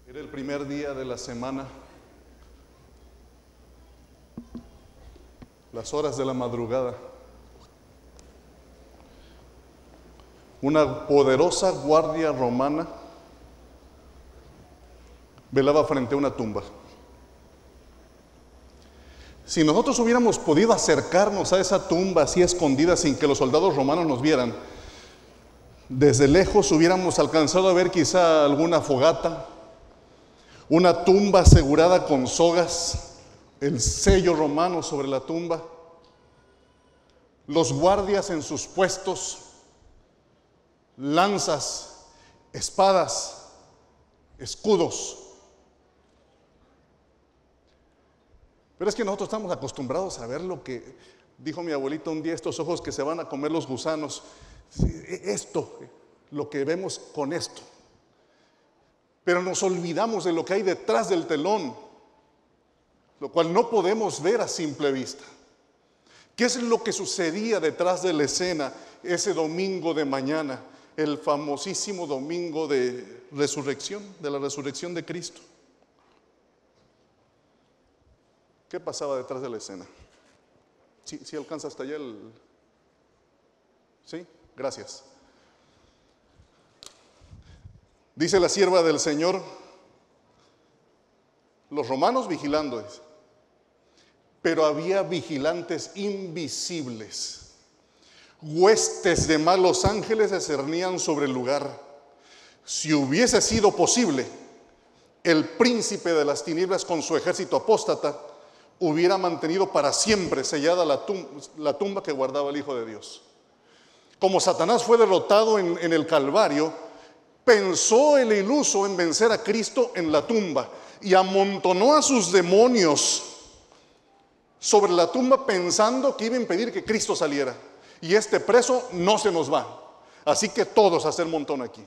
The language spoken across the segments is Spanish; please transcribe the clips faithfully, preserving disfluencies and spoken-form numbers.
Era el primer día de la semana, las horas de la madrugada. Una poderosa guardia romana velaba frente a una tumba. Si nosotros hubiéramos podido acercarnos a esa tumba así escondida sin que los soldados romanos nos vieran, desde lejos hubiéramos alcanzado a ver quizá alguna fogata, una tumba asegurada con sogas, el sello romano sobre la tumba, los guardias en sus puestos, lanzas, espadas, escudos. Pero es que nosotros estamos acostumbrados a ver lo que dijo mi abuelita un día, estos ojos que se van a comer los gusanos. Esto, lo que vemos con esto. Pero nos olvidamos de lo que hay detrás del telón, lo cual no podemos ver a simple vista. ¿Qué es lo que sucedía detrás de la escena ese domingo de mañana, el famosísimo domingo de resurrección, de la resurrección de Cristo? ¿Qué pasaba detrás de la escena? ¿Sí, sí alcanza hasta allá el...? ¿Sí? Gracias. Dice la sierva del Señor, los romanos vigilando, pero había vigilantes invisibles. Huestes de malos ángeles se cernían sobre el lugar. Si hubiese sido posible, el príncipe de las tinieblas con su ejército apóstata hubiera mantenido para siempre sellada la tumba, la tumba que guardaba el Hijo de Dios. Como Satanás fue derrotado en, en el Calvario, pensó el iluso en vencer a Cristo en la tumba y amontonó a sus demonios sobre la tumba pensando que iba a impedir que Cristo saliera. Y este preso no se nos va. Así que todos a hacer montón aquí.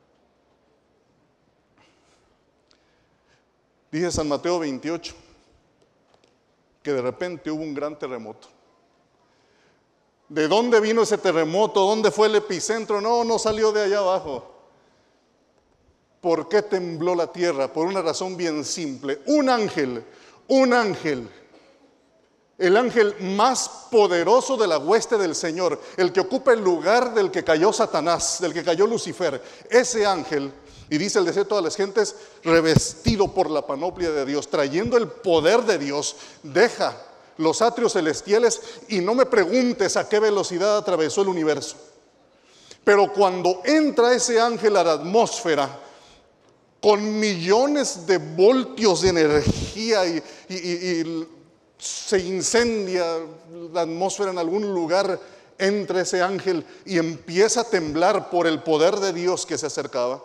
Dice San Mateo veintiocho que de repente hubo un gran terremoto. ¿De dónde vino ese terremoto? ¿Dónde fue el epicentro? No, no salió de allá abajo. ¿Por qué tembló la tierra? Por una razón bien simple. Un ángel, un ángel, el ángel más poderoso de la hueste del Señor, el que ocupa el lugar del que cayó Satanás, del que cayó Lucifer, ese ángel, y dice el deseo de todas las gentes, revestido por la panoplia de Dios, trayendo el poder de Dios, deja los atrios celestiales y no me preguntes a qué velocidad atravesó el universo. Pero cuando entra ese ángel a la atmósfera, con millones de voltios de energía y, y, y, y se incendia la atmósfera en algún lugar, entra ese ángel y empieza a temblar por el poder de Dios que se acercaba.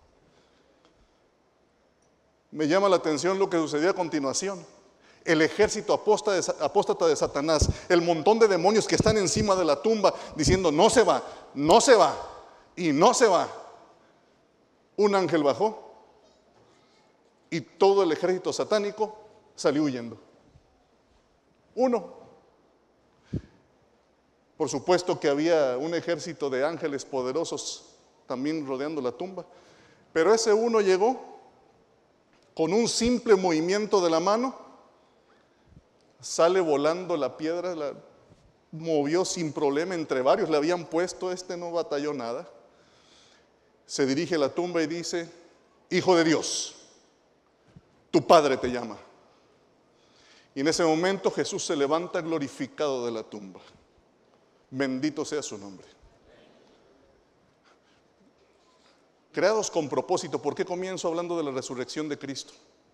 Me llama la atención lo que sucedió a continuación. El ejército apóstata de Satanás, el montón de demonios que están encima de la tumba diciendo no se va, no se va y no se va. Un ángel bajó y todo el ejército satánico salió huyendo. Uno. Por supuesto que había un ejército de ángeles poderosos también rodeando la tumba, pero ese uno llegó con un simple movimiento de la mano, sale volando la piedra, la movió sin problema, entre varios le habían puesto, este no batalló nada. Se dirige a la tumba y dice, Hijo de Dios, tu Padre te llama. Y en ese momento Jesús se levanta glorificado de la tumba. Bendito sea su nombre. Creados con propósito. ¿Por qué comienzo hablando de la resurrección de Cristo?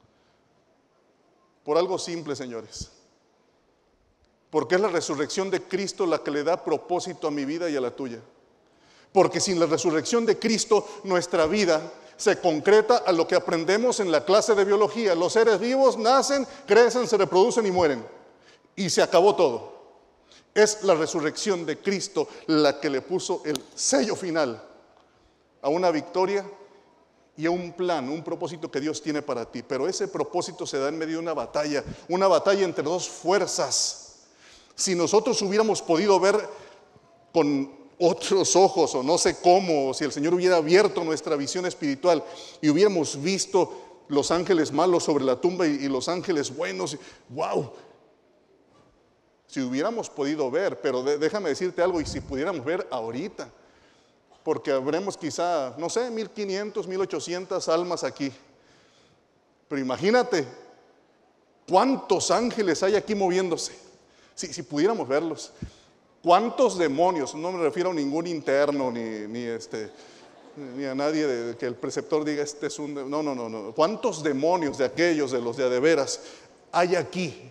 Por algo simple, señores. Porque es la resurrección de Cristo la que le da propósito a mi vida y a la tuya. Porque sin la resurrección de Cristo, nuestra vida se concreta a lo que aprendemos en la clase de biología. Los seres vivos nacen, crecen, se reproducen y mueren. Y se acabó todo. Es la resurrección de Cristo la que le puso el sello final a una victoria y a un plan, un propósito que Dios tiene para ti. Pero ese propósito se da en medio de una batalla, una batalla entre dos fuerzas. Si nosotros hubiéramos podido ver con otros ojos, o no sé cómo, si el Señor hubiera abierto nuestra visión espiritual y hubiéramos visto los ángeles malos sobre la tumba y, y los ángeles buenos. ¡Wow! Si hubiéramos podido ver, pero de, déjame decirte algo, y si pudiéramos ver ahorita, porque habremos quizá, no sé, mil quinientas, mil ochocientas almas aquí. Pero imagínate cuántos ángeles hay aquí moviéndose, si, si pudiéramos verlos. Cuántos demonios, no me refiero a ningún interno, ni, ni, este, ni a nadie de, que el preceptor diga este es un... No, no, no, no. Cuántos demonios de aquellos, de los de a de veras, hay aquí.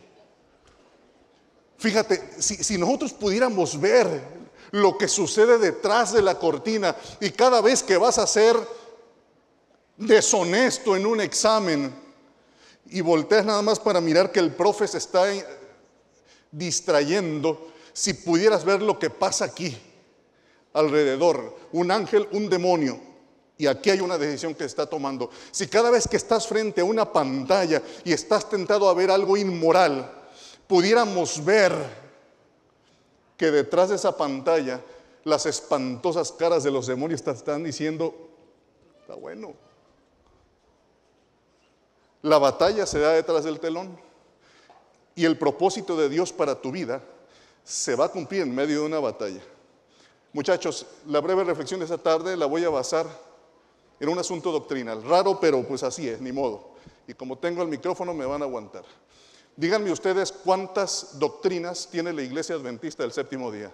Fíjate, si, si nosotros pudiéramos ver lo que sucede detrás de la cortina, y cada vez que vas a ser deshonesto en un examen y volteas nada más para mirar que el profe se está distrayendo, si pudieras ver lo que pasa aquí alrededor, un ángel, un demonio, y aquí hay una decisión que está tomando. Si cada vez que estás frente a una pantalla y estás tentado a ver algo inmoral, pudiéramos ver que detrás de esa pantalla las espantosas caras de los demonios te están diciendo, está bueno. La batalla se da detrás del telón, y el propósito de Dios para tu vida se va a cumplir en medio de una batalla. Muchachos, la breve reflexión de esta tarde la voy a basar en un asunto doctrinal, raro, pero pues así es, ni modo. Y como tengo el micrófono me van a aguantar. Díganme ustedes cuántas doctrinas tiene la Iglesia Adventista del Séptimo Día.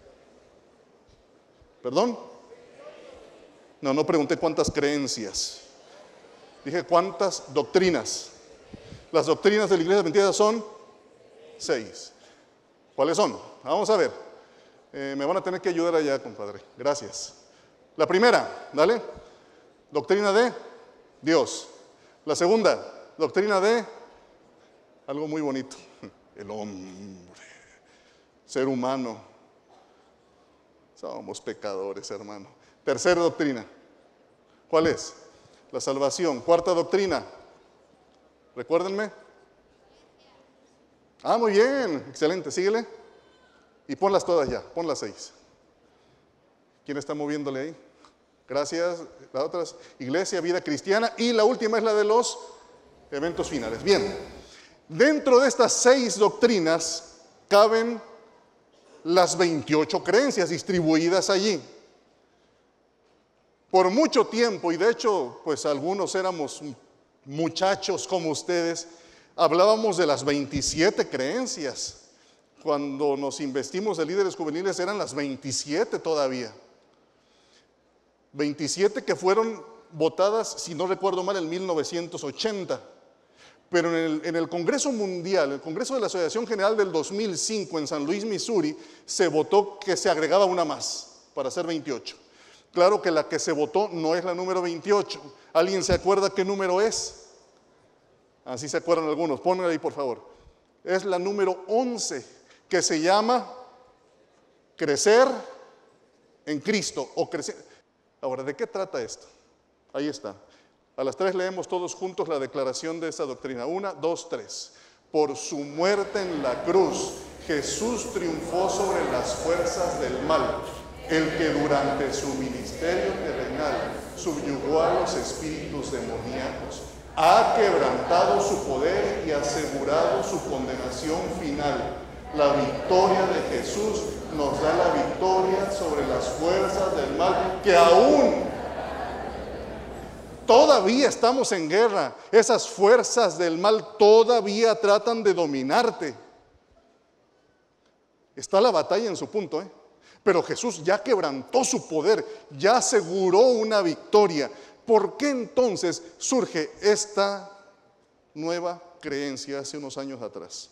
¿Perdón? No, no pregunté cuántas creencias. Dije cuántas doctrinas. Las doctrinas de la Iglesia Adventista son seis. ¿Cuáles son? Vamos a ver. Eh, me van a tener que ayudar allá, compadre. Gracias. La primera, dale. Doctrina de Dios. La segunda, doctrina de algo muy bonito, el hombre, ser humano. Somos pecadores, hermano. Tercera doctrina, ¿cuál es? La salvación. Cuarta doctrina, recuérdenme. Ah, muy bien, excelente, síguele. Y ponlas todas ya, pon las seis. ¿Quién está moviéndole ahí? Gracias. La otra es iglesia, vida cristiana. Y la última es la de los eventos finales. Bien. Dentro de estas seis doctrinas caben las veintiocho creencias distribuidas allí. Por mucho tiempo, y de hecho, pues algunos éramos muchachos como ustedes, hablábamos de las veintisiete creencias. Cuando nos investimos de líderes juveniles eran las veintisiete todavía. veintisiete que fueron votadas, si no recuerdo mal, en mil novecientos ochenta. Pero en el, en el Congreso Mundial, el Congreso de la Asociación General del dos mil cinco en San Luis, Missouri, se votó que se agregaba una más para ser veintiocho. Claro que la que se votó no es la número veintiocho. ¿Alguien se acuerda qué número es? Así se acuerdan algunos. Pongan ahí, por favor. Es la número once, que se llama crecer en Cristo o crecer. Ahora, ¿de qué trata esto? Ahí está. A las tres leemos todos juntos la declaración de esta doctrina. Una, dos, tres. Por su muerte en la cruz, Jesús triunfó sobre las fuerzas del mal, el que durante su ministerio terrenal subyugó a los espíritus demoníacos, ha quebrantado su poder y asegurado su condenación final. La victoria de Jesús nos da la victoria sobre las fuerzas del mal, que aún todavía estamos en guerra. Esas fuerzas del mal todavía tratan de dominarte. Está la batalla en su punto, ¿eh? Pero Jesús ya quebrantó su poder, ya aseguró una victoria. ¿Por qué entonces surge esta nueva creencia hace unos años atrás?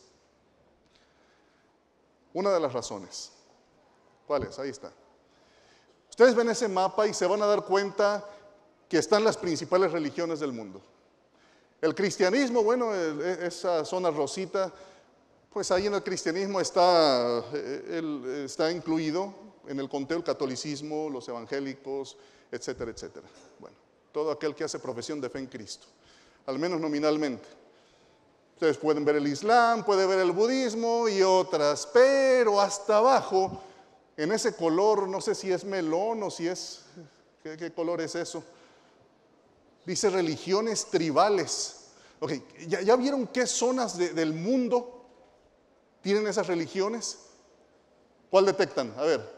Una de las razones. ¿Cuál es? Ahí está. Ustedes ven ese mapa y se van a dar cuenta que están las principales religiones del mundo. El cristianismo, bueno, esa zona rosita, pues ahí en el cristianismo está, el, está incluido en el conteo el catolicismo, los evangélicos, etcétera, etcétera. Bueno, todo aquel que hace profesión de fe en Cristo, al menos nominalmente. Ustedes pueden ver el Islam, pueden ver el budismo y otras, pero hasta abajo, en ese color, no sé si es melón o si es, ¿qué, qué color es eso? Dice religiones tribales. Ok, ¿ya, ya vieron qué zonas de, del mundo tienen esas religiones? ¿Cuál detectan? A ver.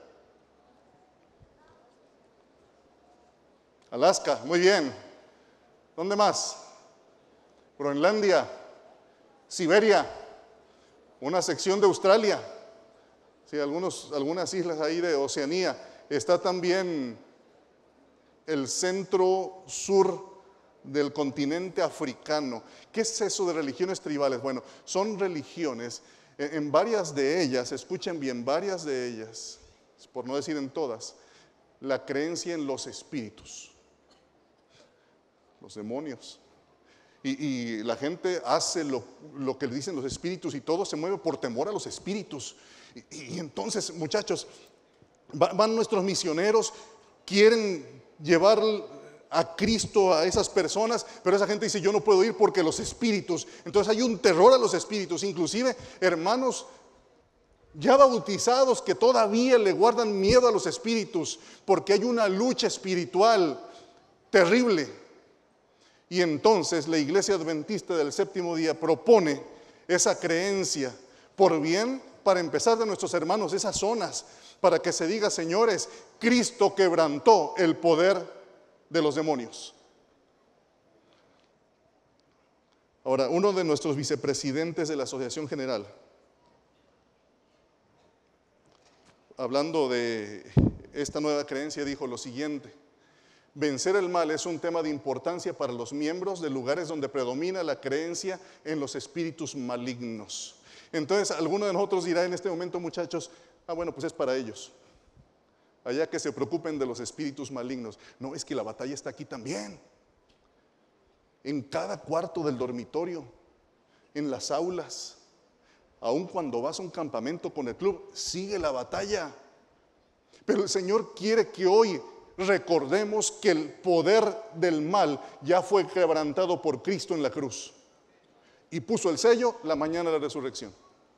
Alaska, muy bien. ¿Dónde más? Groenlandia, Siberia, una sección de Australia, sí, algunos, algunas islas ahí de Oceanía. Está también el centro sur del continente africano. ¿Qué es eso de religiones tribales? Bueno, son religiones, en, en varias de ellas, escuchen bien, varias de ellas, por no decir en todas, la creencia en los espíritus, los demonios. Y, y la gente hace lo, lo que le dicen los espíritus y todo se mueve por temor a los espíritus. Y, y entonces, muchachos, va, van nuestros misioneros, quieren llevar a Cristo a esas personas, pero esa gente dice, yo no puedo ir porque los espíritus. Entonces hay un terror a los espíritus, inclusive hermanos ya bautizados que todavía le guardan miedo a los espíritus, porque hay una lucha espiritual terrible. Y entonces la Iglesia Adventista del Séptimo Día propone esa creencia por bien, para empezar, de nuestros hermanos, esas zonas, para que se diga, señores, Cristo quebrantó el poder de los demonios. Ahora, uno de nuestros vicepresidentes de la Asociación General, hablando de esta nueva creencia, dijo lo siguiente: vencer el mal es un tema de importancia para los miembros de lugares donde predomina la creencia en los espíritus malignos. Entonces, alguno de nosotros dirá en este momento, muchachos, ah, bueno, pues es para ellos. Allá que se preocupen de los espíritus malignos. No, es que la batalla está aquí también. En cada cuarto del dormitorio, en las aulas, aun cuando vas a un campamento con el club, sigue la batalla. Pero el Señor quiere que hoy recordemos que el poder del mal ya fue quebrantado por Cristo en la cruz. Y puso el sello la mañana de la resurrección.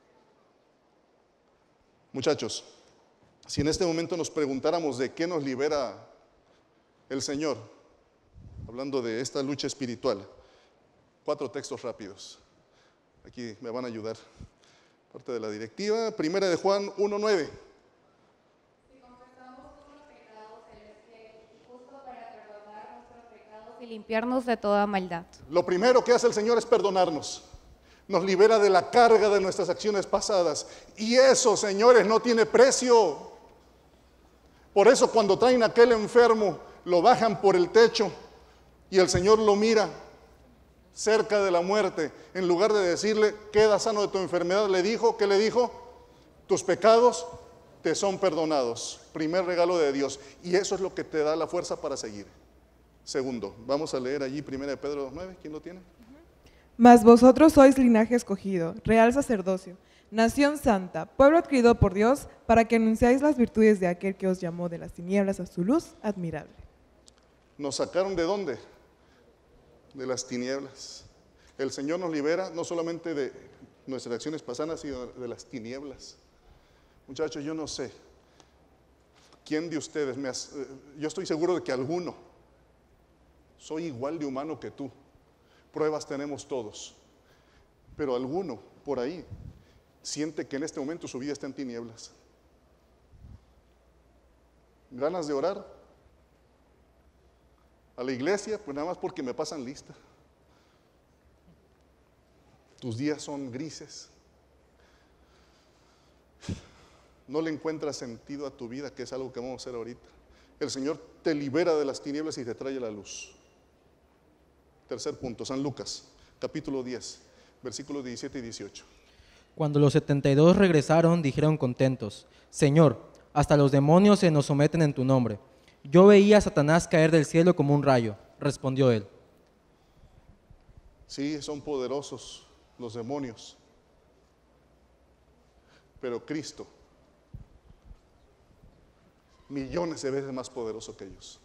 Muchachos, si en este momento nos preguntáramos de qué nos libera el Señor, hablando de esta lucha espiritual, cuatro textos rápidos. Aquí me van a ayudar. Parte de la directiva, primera de Juan uno nueve. Si confesamos nuestros pecados, Él es fiel y justo para perdonar nuestros pecados y limpiarnos de toda maldad. Lo primero que hace el Señor es perdonarnos. Nos libera de la carga de nuestras acciones pasadas. Y eso, señores, no tiene precio. Por eso cuando traen a aquel enfermo, lo bajan por el techo y el Señor lo mira cerca de la muerte. En lugar de decirle, queda sano de tu enfermedad, le dijo, ¿qué le dijo? Tus pecados te son perdonados. Primer regalo de Dios. Y eso es lo que te da la fuerza para seguir. Segundo, vamos a leer allí primera de Pedro dos nueve. ¿Quién lo tiene? Mas vosotros sois linaje escogido, real sacerdocio, nación santa, pueblo adquirido por Dios, para que anunciáis las virtudes de aquel que os llamó de las tinieblas a su luz admirable. ¿Nos sacaron de dónde? De las tinieblas. El Señor nos libera no solamente de nuestras acciones pasadas, sino de las tinieblas. Muchachos, yo no sé quién de ustedes, me has, yo estoy seguro de que alguno, soy igual de humano que tú. Pruebas tenemos todos, pero alguno por ahí siente que en este momento su vida está en tinieblas. ¿Ganas de orar? A la iglesia, pues nada más porque me pasan lista. Tus días son grises. No le encuentras sentido a tu vida, que es algo que vamos a hacer ahorita. El Señor te libera de las tinieblas y te trae la luz. Tercer punto, San Lucas, capítulo diez, versículos diecisiete y dieciocho. Cuando los setenta y dos regresaron, dijeron contentos: Señor, hasta los demonios se nos someten en tu nombre. Yo veía a Satanás caer del cielo como un rayo, respondió él. Sí, son poderosos los demonios, pero Cristo, millones de veces más poderoso que ellos.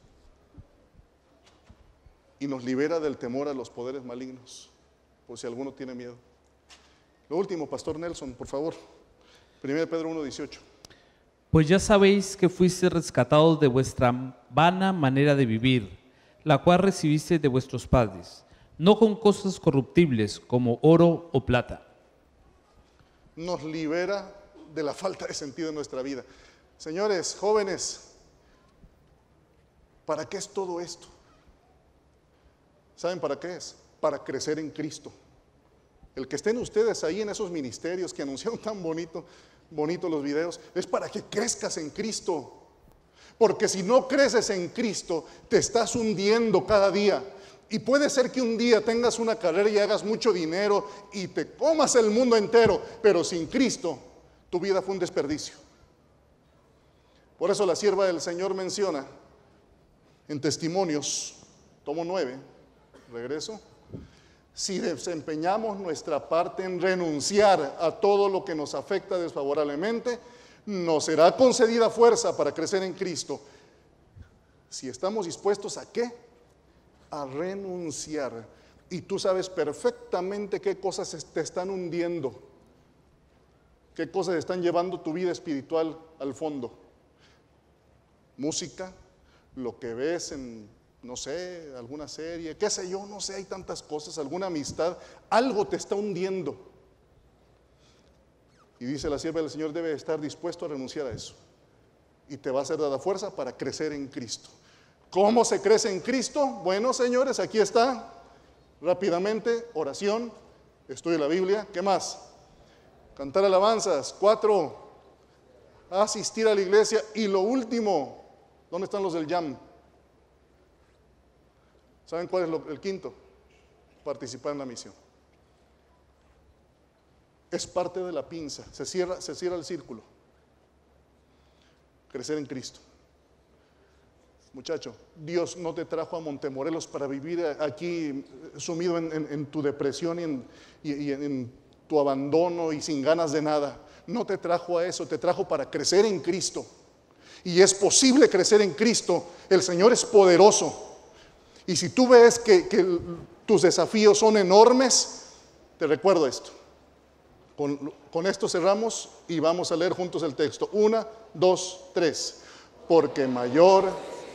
Y nos libera del temor a los poderes malignos, por si alguno tiene miedo. Lo último, Pastor Nelson, por favor. primera de Pedro uno dieciocho. Pues ya sabéis que fuiste rescatados de vuestra vana manera de vivir, la cual recibiste de vuestros padres, no con cosas corruptibles como oro o plata. Nos libera de la falta de sentido en nuestra vida. Señores, jóvenes, ¿para qué es todo esto? ¿Saben para qué es? Para crecer en Cristo. El que estén ustedes ahí en esos ministerios que anunciaron tan bonito, bonito los videos, es para que crezcas en Cristo. Porque si no creces en Cristo, te estás hundiendo cada día. Y puede ser que un día tengas una carrera y hagas mucho dinero y te comas el mundo entero, pero sin Cristo, tu vida fue un desperdicio. Por eso la sierva del Señor menciona en Testimonios, tomo nueve, regreso. Si desempeñamos nuestra parte en renunciar a todo lo que nos afecta desfavorablemente, nos será concedida fuerza para crecer en Cristo. Si estamos dispuestos a ¿qué? A renunciar. Y tú sabes perfectamente qué cosas te están hundiendo, qué cosas están llevando tu vida espiritual al fondo. Música, lo que ves en, no sé, alguna serie, qué sé yo, no sé, hay tantas cosas, alguna amistad, algo te está hundiendo. Y dice la sierva del Señor, debe estar dispuesto a renunciar a eso. Y te va a ser dada fuerza para crecer en Cristo. ¿Cómo se crece en Cristo? Bueno, señores, aquí está. Rápidamente, oración, estudio de la Biblia. ¿Qué más? Cantar alabanzas. Cuatro, asistir a la iglesia. Y lo último, ¿dónde están los del jam? ¿Saben cuál es lo, el quinto? Participar en la misión. Es parte de la pinza, se cierra, se cierra el círculo. Crecer en Cristo. Muchacho, Dios no te trajo a Montemorelos para vivir aquí sumido en, en, en tu depresión y en, y, y en tu abandono y sin ganas de nada. No te trajo a eso, te trajo para crecer en Cristo. Y es posible crecer en Cristo. El Señor es poderoso. Y si tú ves que, que tus desafíos son enormes, te recuerdo esto. Con, con esto cerramos y vamos a leer juntos el texto. Una, dos, tres. Porque mayor,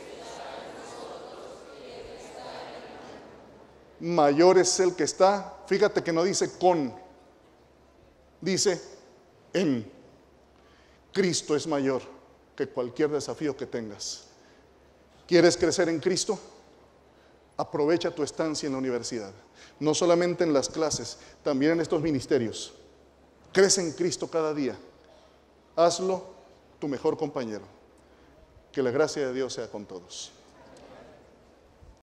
mayor es el que está. Fíjate que no dice con, dice en. Cristo es mayor que cualquier desafío que tengas. ¿Quieres crecer en Cristo? Aprovecha tu estancia en la universidad. No solamente en las clases, también en estos ministerios. Crece en Cristo cada día. Hazlo tu mejor compañero. Que la gracia de Dios sea con todos.